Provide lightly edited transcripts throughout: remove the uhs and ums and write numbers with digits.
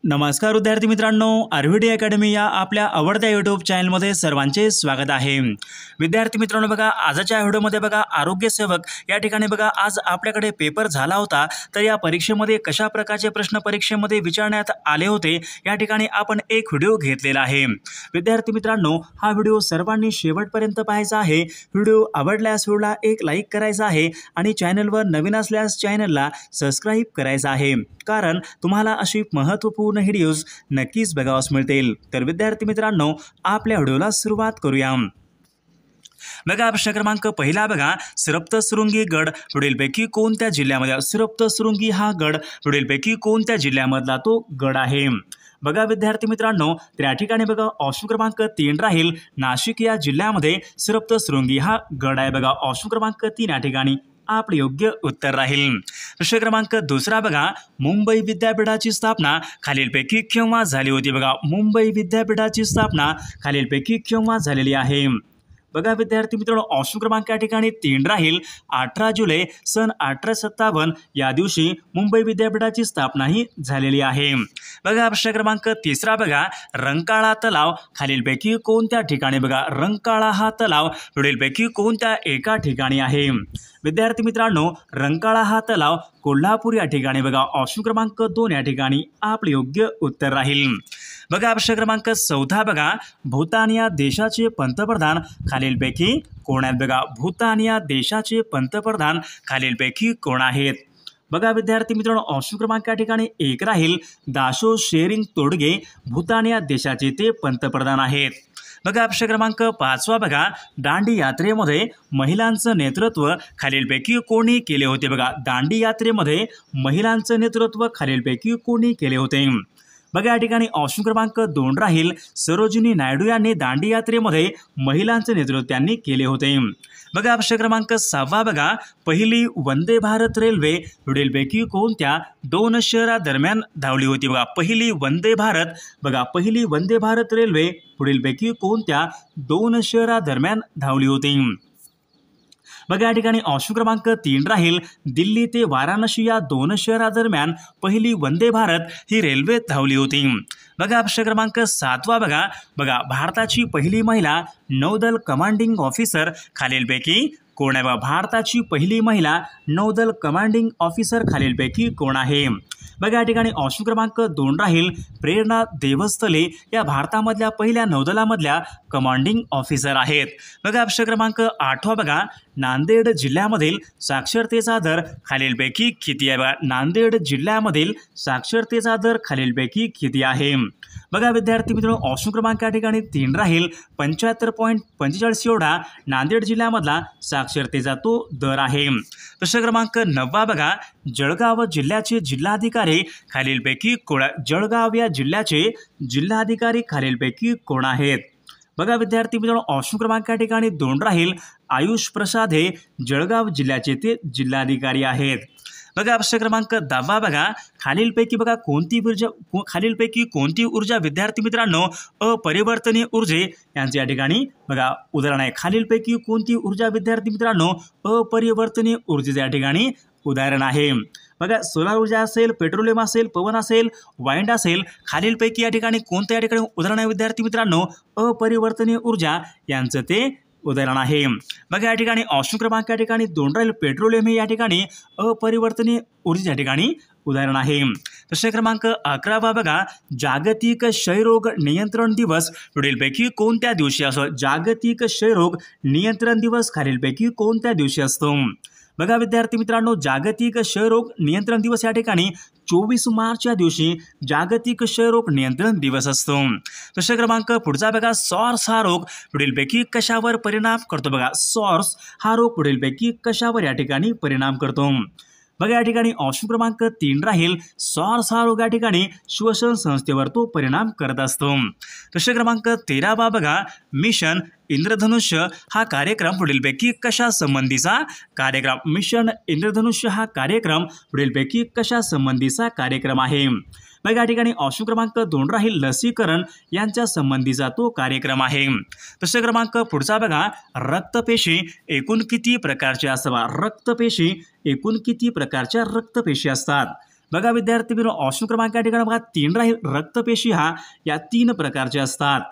नमस्कार विद्यार्थी मित्रांनो, आरव्हीडी अकॅडमी या आपल्या आवडत्या यूट्यूब चॅनलमध्ये सर्वांचे स्वागत आहे। विद्यार्थी मित्रांनो, बघा आजच्या व्हिडिओमध्ये बघा आरोग्य सेवक या ठिकाणी बघा आज आपल्याकडे पेपर झाला होता, तर या परीक्षेमध्ये कशा प्रकारचे प्रश्न परीक्षेमध्ये विचारण्यात आले होते या ठिकाणी आपण एक व्हिडिओ घेतलेला आहे। विद्यार्थी मित्रांनो, हा व्हिडिओ सर्वांनी शेवटपर्यंत पाहायचा आहे। व्हिडिओ आवडल्यास व्हिडिओला एक लाईक करायचा आहे आणि चॅनलवर नवीन असल्यास चॅनलला सबस्क्राइब करायचं आहे, कारण तुम्हाला अशी महत्त्वपूर्ण व्हिडिओज नक्कीच बघावास मिळतील। तर विद्यार्थी मित्रांनो, आपल्या व्हिडिओला सुरुवात करूया। बघा प्रश्न क्रमांक पहिला बघा, सप्तशृंगी गड पुढीलपैकी कोणत्या जिल्ह्यामध्ये? सप्तशृंगी हा गड पुढीलपैकी कोणत्या जिल्ह्यामधला तो गड आहे? बघा विद्यार्थी मित्रांनो, त्या ठिकाणी बघा ऑप्शन क्रमांक 3 राहील, नाशिक या जिल्ह्यामध्ये सप्तशृंगी हा गड आहे। बघा ऑप्शन क्रमांक 3 या ठिकाणी आपले योग्य उत्तर राहील। प्रश्न क्रमांक दुसरा बघा, मुंबई विद्यापीठाची स्थापना खालीलपैकी केव्हा झाली होती? बघा मुंबई विद्यापीठाची स्थापना खालीलपैकी केव्हा झालेली आहे? बघा विद्यार्थी मित्रांनो, ऑप्शन क्रमांक या ठिकाणी 3 राहील, 18 जुलै सन 1857 या दिवशी मुंबई विद्यापीठाची स्थापना ही झालेली आहे। बघा प्रश्न क्रमांक तिसरा बघा, रंकाळा तलाव खालीलपैकी कोणत्या ठिकाणी? बघा रंकाळा हा तलाव पुढीलपैकी कोणत्या एका ठिकाणी आहे? विद्यार्थी मित्रांनो, रंकाळा हा तलाव कोल्हापूर या ठिकाणी बघा ऑप्शन क्रमांक 2 या ठिकाणी आपले योग्य उत्तर राहील। बघा प्रश्न क्रमांक 14 बघा, भूतान या देशाचे पंतप्रधान खालीलपैकी कोण आहेत? बघा भूतान या देशाचे पंतप्रधान खालीलपैकी कोण आहेत? बघा विद्यार्थी मित्रांनो, ऑप्शन क्रमांक या ठिकाणी 1 राहील, दाशो शेरिंग तोडगे भूतान या देशाचे ते पंतप्रधान आहेत। बघा प्रश्न क्रमांक 5 बघा, दांडी यात्रेमध्ये महिलांचं नेतृत्व खालीलपैकी कोणी केले होते? बघा दांडी यात्रेमध्ये महिलांचं नेतृत्व खालीलपैकी कोणी केले होते? बघा या ठिकाणी ऑप्शन क्रमांक 2 राहील, सरोजिनी नायडू यांनी दांडी यात्रेमध्ये महिलांचे नेतृत्व त्यांनी केले होते। बघा प्रश्न क्रमांक 6 बघा, पहिली वंदे भारत रेल्वे पुढीलपैकी कोणत्या 2 शहरादरम्यान धावली होती? बघा पहिली वंदे भारत रेल्वे पुढीलपैकी कोणत्या 2 शहरादरम्यान धावली होती? बघा या ठिकाणी ऑप्शन क्रमांक 3 राहील, दिल्ली ते वाराणसी या 2 शहरादरम्यान पहिली वंदे भारत ही रेल्वे धावली होती। बघा प्रश्न क्रमांक 7 बघा भारताची पहिली महिला नौदल कमांडिंग ऑफिसर खालीलपैकी कोण आहे? भारताची पहिली महिला नौदल कमांडिंग ऑफिसर खालीलपैकी कोण आहे? बघा या ठिकाणी ऑप्शन क्रमांक 2 राहील, प्रेरणा देवस्थले या भारतामधल्या पहिल्या नौदलामधल्या कमांडिंग ऑफिसर आहेत। बघा प्रश्न क्रमांक 8 बघा, नांदेड जिल्ह्यामधील साक्षरतेचा दर खालीलपैकी किती आहे? बघा नांदेड जिल्ह्यामधील साक्षरतेचा दर खालीलपैकी किती आहे? बघा विद्यार्थी मित्रांनो, ऑप्शन क्रमांक या ठिकाणी 3 राहील, 75.45 एवढा नांदेड जिल्ह्यामधला साक्षरतेचा तो दर आहे। प्रश्न क्रमांक 9 बघा, जळगाव जिल्ह्याचे जिल्हाधिकारी खालीलपैकी कोण? जळगाव या जिल्ह्याचे जिल्हाधिकारी खालीलपैकी कोण आहेत? बघा विद्यार्थी मित्रांनो, ऑप्शन क्रमांक या ठिकाणी 2 राहील, आयुष प्रसाद हे जळगाव जिल्ह्याचे ते जिल्हाधिकारी आहेत। बघा प्रश्न क्रमांक 10 बघा, खालीलपैकी कोणती ऊर्जा विद्यार्थी मित्रांनो अपरिवर्तनीय ऊर्जे यांचे या ठिकाणी बघा उदाहरण आहे? खालीलपैकी कोणती ऊर्जा विद्यार्थी मित्रांनो अपरिवर्तनीय ऊर्जेचे या ठिकाणी उदाहरण आहे? बघा सोलार ऊर्जा असेल, पेट्रोलियम असेल, पवन असेल, वाइंड असेल, खालीलपैकी या ठिकाणी कोणत्या या ठिकाणी उदाहरण आहे विद्यार्थी मित्रांनो अपरिवर्तनीय ऊर्जा यांचं ते उदाहरण आहे? बघा या ठिकाणी ऑप्शन क्रमांक या ठिकाणी 2 राहील, पेट्रोलियम हे या ठिकाणी अपरिवर्तनीय ऊर्जेच्या ठिकाणी उदाहरण आहे। प्रश्न क्रमांक 11 बघा, जागतिक क्षयरोग नियंत्रण दिवस पुढीलपैकी कोणत्या दिवशी असतो? जागतिक क्षयरोग नियंत्रण दिवस खालीलपैकी कोणत्या दिवशी असतो? बघा विद्यार्थी मित्रांनो, जागतिक क्षयरोग नियंत्रण दिवस या ठिकाणी 24 मार्च या दिवशी जागतिक क्षयरोग नियंत्रण दिवस असतो। प्रश्न क्रमांक पुढचा बघा, सॉर्स हा रोग पुढीलपैकी कशावर परिणाम करतो? बघा सॉर्स हा रोग पुढीलपैकी कशावर या ठिकाणी परिणाम करतो? बघा या ठिकाणी ऑप्शन क्रमांक 3 राहील, सॉर्स हा रोग या ठिकाणी श्वसन संस्थेवर तो परिणाम करत असतो। प्रश्न क्रमांक 13 बघा, मिशन इंद्रधनुष्य हा कार्यक्रम पुढीलपैकी कशा संबंधीचा कार्यक्रम? मिशन इंद्रधनुष्य हा कार्यक्रम पुढीलपैकी कशा संबंधीचा कार्यक्रम आहे? बघा या ठिकाणी ऑप्शन क्रमांक 2 राहील, लसीकरण यांच्या संबंधीचा तो कार्यक्रम आहे। प्रश्न क्रमांक पुढचा बघा, रक्तपेशी एकूण किती प्रकारचे असतात? रक्तपेशी एकूण किती प्रकारच्या रक्तपेशी असतात? बघा विद्यार्थी मित्रांनो, ऑप्शन क्रमांक या ठिकाणी बघा 3 राहील. रक्तपेशी हा या 3 प्रकारचे असतात.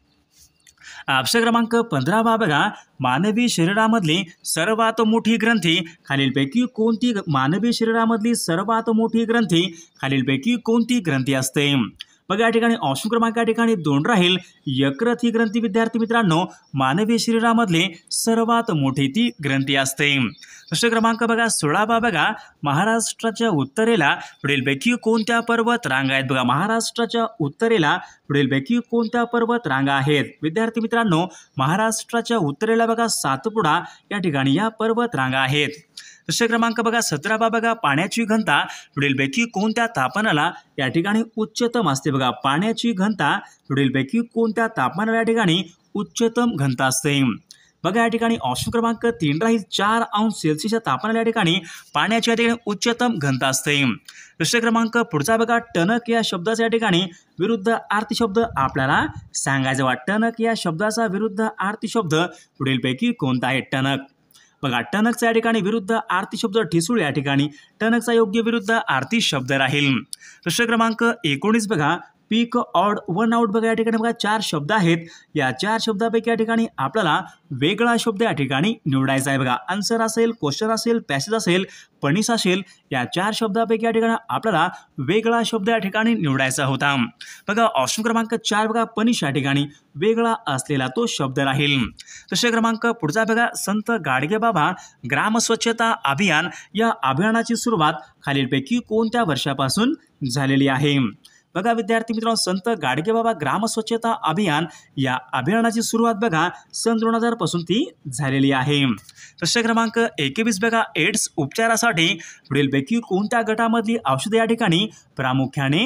ऑप्शन क्रमांक 15 बघा, मानवी शरीरामधली सर्वात मोठी ग्रंथी खालीलपैकी कोणती? मानवी शरीरामधली सर्वात मोठी ग्रंथी खालीलपैकी कोणती ग्रंथी असते? बघा या ठिकाणी ऑप्शन क्रमांक या ठिकाणी 2 राहील. यकृत ही ग्रंथी विद्यार्थी मित्रांनो मानवी शरीरामधली सर्वात मोठी ती ग्रंथी असते. प्रश्न क्रमांक बघा 16 बघा, महाराष्ट्राच्या उत्तरेला पुढीलपैकी कोणत्या पर्वत रांगा आहेत? बघा महाराष्ट्राच्या उत्तरेला पुढीलपैकी कोणत्या पर्वत रांगा आहेत? विद्यार्थी मित्रांनो महाराष्ट्राच्या उत्तरेला बघा सातपुडा या ठिकाणी या पर्वत रांगा आहेत. प्रश्न क्रमांक बघा 17 बघा, पाण्याची घनता पुढीलपैकी कोणत्या तापमानाला या ठिकाणी उच्चतम असते? बघा पाण्याची घनता पुढीलपैकी कोणत्या तापमानाला या ठिकाणी उच्चतम घनता असते? बघा या ठिकाणी ऑप्शन क्रमांक 3 राहील. 4 अंश सेल्सिअसच्या तापमानाला या ठिकाणी पाण्याची या ठिकाणी उच्चतम घनता असते. प्रश्न क्रमांक पुढचा बघा, टणक या शब्दाचा या ठिकाणी विरुद्ध अर्थी शब्द आपल्याला सांगायचा वा टणक या शब्दाचा विरुद्ध अर्थी शब्द पुढीलपैकी कोणता आहे? टणक. बघा टणकचा या ठिकाणी विरुद्ध अर्थी शब्द ठिसूळ या ठिकाणी टणकचा योग्य विरुद्ध अर्थी शब्द राहील. प्रश्न क्रमांक 19 बघा, पीक ऑड वन आउट बघा या ठिकाणी बघा 4 शब्द आहेत. या 4 शब्दापैकी या ठिकाणी आपल्याला वेगळा शब्द या ठिकाणी निवडायचा आहे. बघा आन्सर असेल, क्वेश्चन असेल, पॅसेज असेल, पनिश असेल, या 4 शब्दापैकी या ठिकाणी आपल्याला वेगळा शब्द या ठिकाणी निवडायचा होता. बघा ऑप्शन क्रमांक 4 बघा, पनिश या ठिकाणी वेगळा असलेला तो शब्द राहील. प्रश्न क्रमांक पुढचा बघा, संत गाडगेबाबा ग्राम स्वच्छता अभियान या अभियानाची सुरुवात खालीलपैकी कोणत्या वर्षापासून झालेली आहे? बघा विद्यार्थी मित्रांनो, संत गाडगेबाबा ग्राम स्वच्छता अभियान या अभियानाची सुरुवात बघा सन 2000 पासून ती झालेली आहे. प्रश्न क्रमांक 21 बघा, एड्स उपचारासाठी पुढीलपैकी कोणत्या गटामधली औषधे या ठिकाणी प्रामुख्याने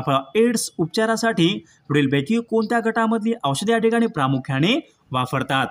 एड्स उपचारासाठी पुढीलपैकी कोणत्या गटामधली औषधे या ठिकाणी प्रामुख्याने वापरतात?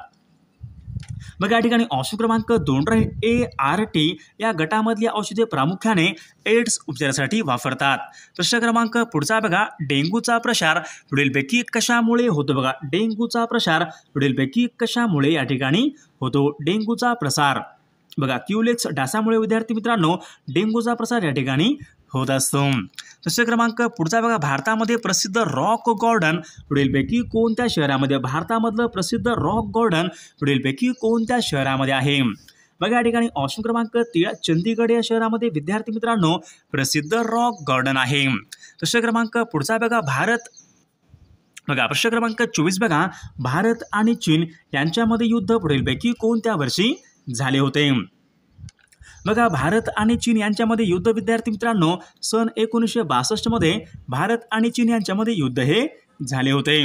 बघा या ठिकाणी ऑप्शन क्रमांक 2 राहील. ART या गटामधली औषधे प्रामुख्याने एड्स उपचारासाठी वापरतात. प्रश्न क्रमांक पुढचा बघा, डेंग्यूचा प्रसार पुढीलपैकी कशामुळे होतो? बघा डेंग्यूचा प्रसार पुढीलपैकी कशामुळे या ठिकाणी होतो? डेंग्यूचा प्रसार बघा क्युलेक्स डासामुळे विद्यार्थी मित्रांनो डेंग्यूचा प्रसार या ठिकाणी होत असतो. प्रश्न क्रमांक पुढचा बघा, भारतामध्ये प्रसिद्ध रॉक गार्डन पुढीलपैकी कोणत्या शहरामध्ये? भारतामधलं प्रसिद्ध रॉक गार्डन पुढीलपैकी कोणत्या शहरामध्ये आहे? बघा या ठिकाणी ऑप्शन क्रमांक 13 चंदीगड या शहरामध्ये विद्यार्थी मित्रांनो प्रसिद्ध रॉक गार्डन आहे. प्रश्न क्रमांक पुढचा बघा, प्रश्न क्रमांक 24 बघा, भारत आणि चीन यांच्यामध्ये युद्ध पुढीलपैकी कोणत्या वर्षी झाले होते? बघा भारत आणि चीन यांच्यामध्ये युद्ध विद्यार्थी मित्रांनो सन 1962 मध्ये भारत आणि चीन यांच्यामध्ये युद्ध हे झाले होते.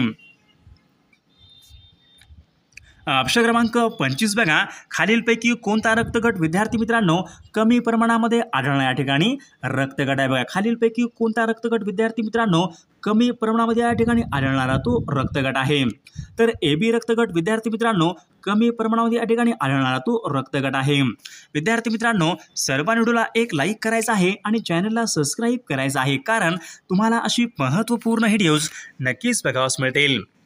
प्रश्न क्रमांक 25 बघा, खालीलपैकी कोणता रक्तगट विद्यार्थी मित्रांनो कमी प्रमाणामध्ये आढळणार? या ठिकाणी रक्तगट आहे. बघा खालीलपैकी कोणता रक्तगट विद्यार्थी मित्रांनो कमी प्रमाणामध्ये या ठिकाणी आढळणारा तो रक्तगट आहे? तर AB रक्तगट विद्यार्थी मित्रांनो कमी प्रमाणामध्ये या ठिकाणी आढळणारा तो रक्तगट आहे. विद्यार्थी मित्रांनो सर्वांनी व्हिडिओला एक लाईक करायचा आहे आणि चॅनलला सबस्क्राईब करायचं आहे, कारण तुम्हाला अशी महत्त्वपूर्ण व्हिडिओज नक्कीच बघावयास मिळतील.